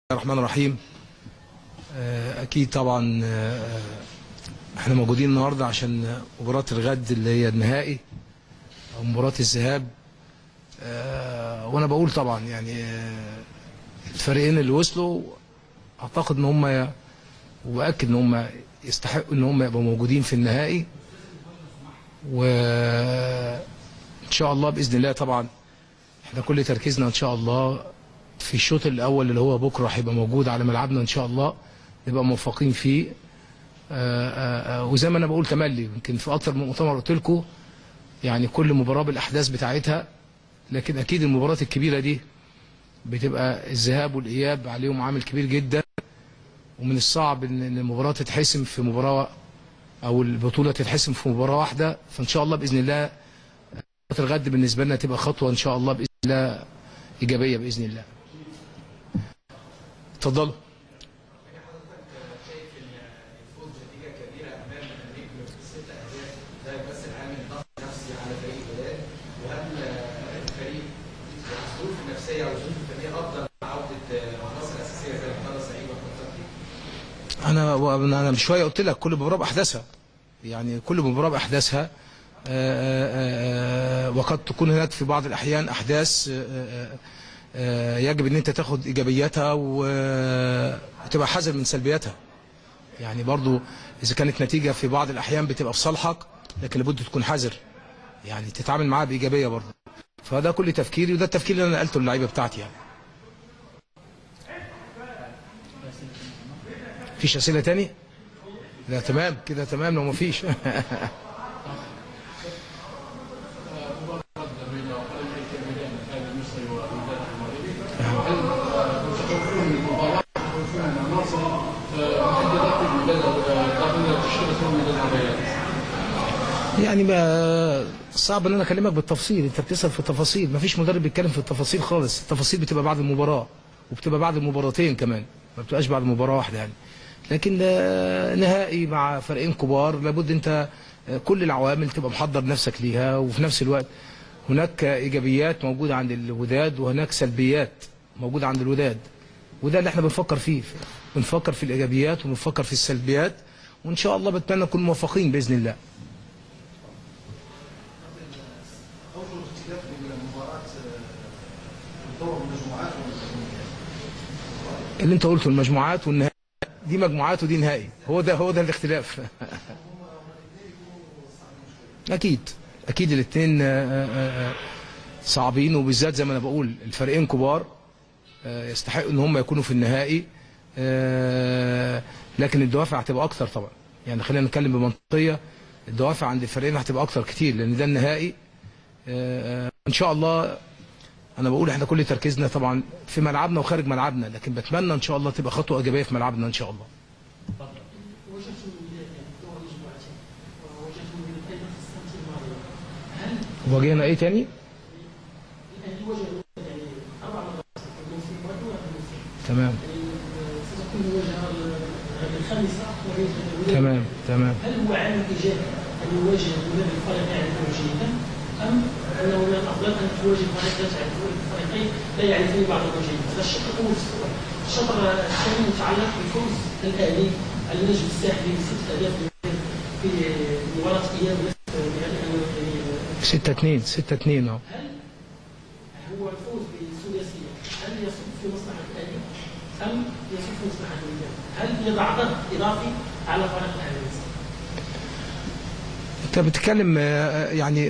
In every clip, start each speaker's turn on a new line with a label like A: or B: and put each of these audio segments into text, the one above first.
A: الرحمن الرحيم. اكيد طبعا احنا موجودين النهارده عشان مباراه الغد اللي هي النهائي او مباراه الذهاب. وانا بقول طبعا يعني الفريقين اللي وصلوا اعتقد ان هم واكد ان هم يستحقوا ان هم يبقوا موجودين في النهائي، وان شاء الله باذن الله. طبعا احنا كل تركيزنا ان شاء الله في الشوط الاول اللي هو بكره هيبقى موجود على ملعبنا ان شاء الله، نبقى موفقين فيه. وزي ما انا بقول تملي، يمكن في اكتر من مؤتمر قلت لكم يعني كل مباراه بالاحداث بتاعتها، لكن اكيد المباريات الكبيره دي بتبقى الذهاب والاياب عليهم عامل كبير جدا، ومن الصعب ان المباراه تتحسم في مباراه او البطوله تتحسم في مباراه واحده. فان شاء الله باذن الله مباراه الغد بالنسبه لنا تبقى خطوه ان شاء الله باذن الله ايجابيه باذن الله. اتفضلوا. انا من شويه قلت لك كل مباراه باحداثها، يعني كل مباراه باحداثها. وقد تكون هناك في بعض الاحيان احداث يجب ان انت تاخد ايجابياتها وتبقى حذر من سلبياتها. يعني برضو اذا كانت نتيجه في بعض الاحيان بتبقى في صالحك، لكن لابد تكون حذر، يعني تتعامل معاها بايجابيه برضو. فده كل تفكيري، وده التفكير اللي انا نقلته للعيبه بتاعتي. يعني مفيش اسئله تاني؟ لا تمام كده، تمام لو مفيش. يعني ما صعب ان انا اكلمك بالتفصيل، انت بتسال في التفاصيل، مفيش مدرب بيتكلم في التفاصيل خالص. التفاصيل بتبقى بعد المباراه، وبتبقى بعد المباراتين كمان، ما بتبقاش بعد مباراه واحده يعني. لكن نهائي مع فريقين كبار لابد انت كل العوامل تبقى محضر نفسك ليها، وفي نفس الوقت هناك ايجابيات موجوده عند الوداد وهناك سلبيات موجوده عند الوداد، وده اللي احنا بنفكر فيه. بنفكر في الايجابيات وبنفكر في السلبيات، وان شاء الله بتمنى نكون موفقين باذن الله. اللي انت قلته المجموعات والنهائي، دي مجموعات ودي نهائي، هو ده الاختلاف. اكيد الاثنين صعبين، وبالذات زي ما انا بقول الفريقين كبار يستحقوا ان هم يكونوا في النهائي. لكن الدوافع هتبقى اكتر طبعا، يعني خلينا نتكلم بمنطقيه، الدوافع عند الفريقين هتبقى اكتر كتير، لان ده النهائي. ان شاء الله انا بقول احنا كل تركيزنا طبعا في ملعبنا وخارج ملعبنا، لكن بتمنى ان شاء الله تبقى خطوه ايجابيه في ملعبنا ان شاء الله. واجهنا ايه تاني؟ تمام تمام.
B: هل هو عامل ايجابي ان يواجه المدرب الفريق يعرفه جيدا، ام انه من الافضل ان تواجه فريق لا تعرفه الفريقين لا يعرفان بعضهم جيدا؟ هذا الشق الاول. الشطر الثاني متعلق بفوز الاهلي على النجم الساحلي ب6 اهداف في مباراه اياب
A: 6-2.
B: هل هو الفوز بالثلاثيه هل يصب في مصلحه الاهلي ام يصب في مصلحه الوداد؟ هل يضع ضغط اضافي على فريق الاهلي؟
A: انت بتتكلم يعني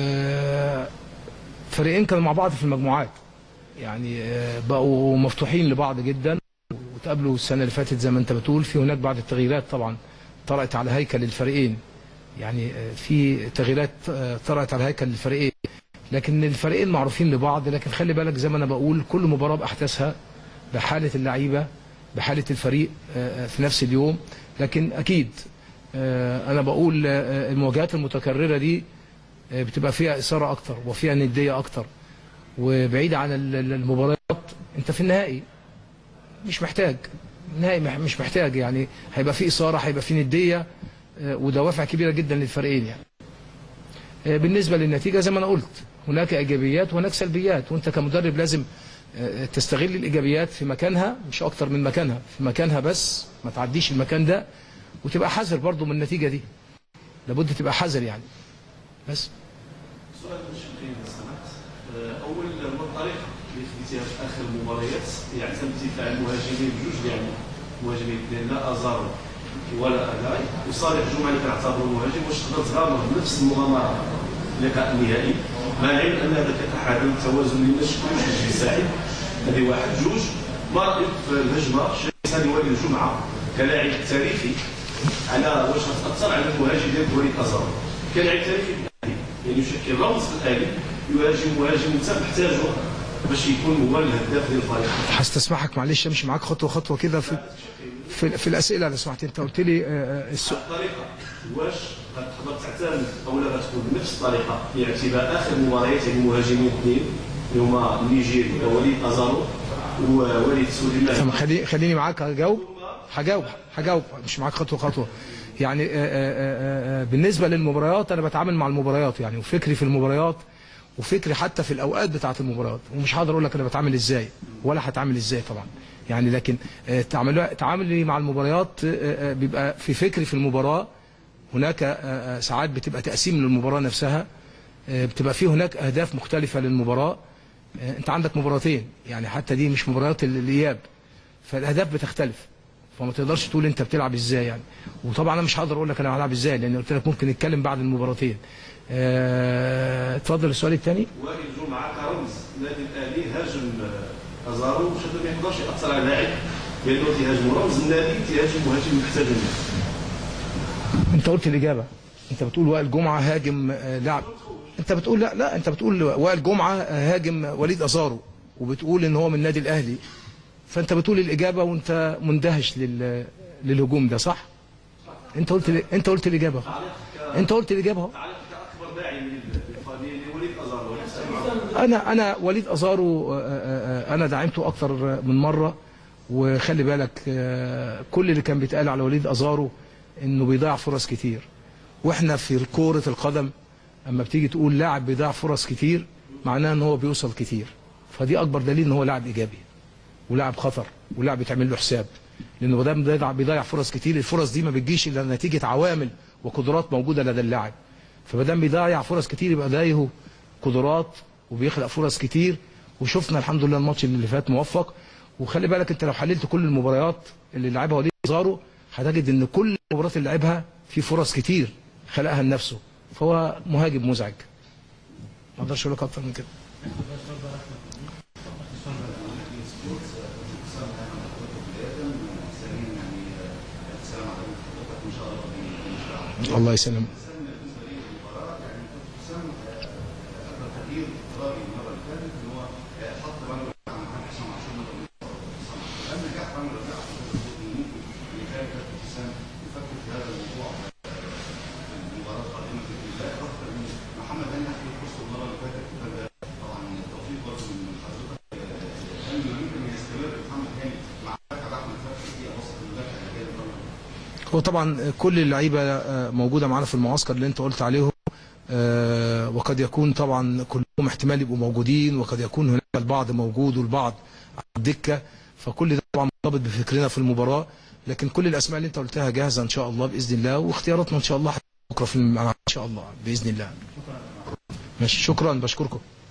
A: فريقين كانوا مع بعض في المجموعات، يعني بقوا مفتوحين لبعض جدا، وتقابلوا السنه اللي فاتت زي ما انت بتقول. في هناك بعض التغييرات طبعا طرأت على هيكل الفريقين، يعني في تغييرات طرأت على هيكل الفريقين، لكن الفريقين معروفين لبعض. لكن خلي بالك زي ما انا بقول كل مباراه باحداثها، بحاله اللعيبه، بحاله الفريق في نفس اليوم. لكن اكيد انا بقول المواجهات المتكرره دي بتبقى فيها اثاره اكتر وفيها نديه اكتر، وبعيد عن المباريات. انت في النهائي مش محتاج، النهائي مش محتاج، يعني هيبقى في اثاره، هيبقى في نديه ودوافع كبيره جدا للفريقين. يعني بالنسبه للنتيجه زي ما انا قلت هناك ايجابيات وهناك سلبيات، وانت كمدرب لازم تستغل الايجابيات في مكانها، مش اكتر من مكانها، في مكانها بس ما تعديش المكان ده، وتبقى حذر برضو من النتيجه دي، لابد تبقى حذر يعني. بس
C: سؤال مش مهم لو سمحت. اول الطريقه اللي خديتيها في اخر المباريات هي اعتمدتي على المهاجمين بجوج، يعني مهاجمين اثنين، لا ازارو ولا اغاي وصالح جمعه اللي كنعتبروا مهاجم. واش تقدر تغامر بنفس المغامره في اللقاء النهائي، مع العلم ان هذا كتحادي التوازن اللي ما شفتوش باش يساعد؟ هذه واحد. جوج، ما رايك في الهجمه شادي وليد الجمعه كلاعب تاريخي، على واش تاثر على المهاجم ديال وليد ازارو كلاعب تاريخي يعني يشكل رمز في الاهلي، يهاجم مهاجم انت محتاجه باش يكون هو الهداف ديال الفريق؟
A: هستسمحك معلش امشي معاك خطوه خطوه كده في الاسئله لو سمحت. انت قلت لي
C: الطريقه، واش غتقدر تعتمد او لا غتكون بنفس الطريقه باعتبار اخر مباريات يعني مهاجمين اثنين اللي هما نيجيري وليد ازارو ووليد سليمان؟
A: خليني معاك هجاوب مش معاك خطوه خطوه. يعني بالنسبه للمباريات انا بتعامل مع المباريات يعني، وفكري في المباريات وفكري حتى في الاوقات بتاعه المباريات، ومش هقدر اقول لك انا بتعامل ازاي ولا هتعامل ازاي طبعا يعني، لكن تعاملي مع المباريات بيبقى في فكري في المباراه. هناك ساعات بتبقى تقسيم للمباراه نفسها، بتبقى فيه هناك اهداف مختلفه للمباراه. انت عندك مباراتين يعني، حتى دي مش مباريات الاياب، فالاهداف بتختلف، فما تقدرش تقول انت بتلعب ازاي يعني. وطبعا انا مش هقدر اقول لك انا هلعب ازاي، لان قلت لك ممكن نتكلم بعد المباراتين. اتفضل السؤال الثاني.
C: وائل جمعه كرمز النادي الاهلي هاجم ازارو، مش ما يقدرش ياثر على اللاعب لانه تيهاجم رمز النادي، تيهاجم مهاجم محتاج النادي.
A: انت قلت الاجابه، انت بتقول وائل جمعه هاجم لاعب، انت بتقول لا انت بتقول وائل جمعه هاجم وليد ازارو، وبتقول ان هو من النادي الاهلي، فانت بتقول الاجابه وانت مندهش للهجوم ده، صح؟ انت قلت الاجابه، انت قلت الاجابه اهو.
C: اكبر داعي لوليد ازارو
A: انا وليد ازارو انا دعمته اكثر من مره، وخلي بالك كل اللي كان بيتقال على وليد ازارو انه بيضيع فرص كتير، واحنا في كرة القدم اما بتيجي تقول لاعب بيضيع فرص كتير معناه ان هو بيوصل كتير، فدي اكبر دليل ان هو لاعب ايجابي ولاعب خطر ولاعب بيتعمل له حساب، لانه ما دام بيضيع فرص كتير، الفرص دي ما بتجيش الا نتيجه عوامل وقدرات موجوده لدى اللاعب، فما دام بيضيع فرص كتير يبقى ده قدرات وبيخلق فرص كتير. وشفنا الحمد لله الماتش اللي فات موفق. وخلي بالك انت لو حللت كل المباريات اللي لعبها وليد ازارو هتجد ان كل المباريات اللي لعبها في فرص كتير خلقها لنفسه، فهو مهاجم مزعج، ما اقدرش اقول لك اكتر من كده. الله يسلمك. هو طبعا كل اللعيبه موجوده معانا في المعسكر اللي انت قلت عليهم، وقد يكون طبعا كلهم احتمال يبقوا موجودين، وقد يكون هناك البعض موجود والبعض على الدكه، فكل ده طبعا مرتبط بفكرنا في المباراه، لكن كل الاسماء اللي انت قلتها جاهزه ان شاء الله باذن الله، واختياراتنا ان شاء الله بكره في ان شاء الله باذن الله. ماشي، شكرا، بشكركم.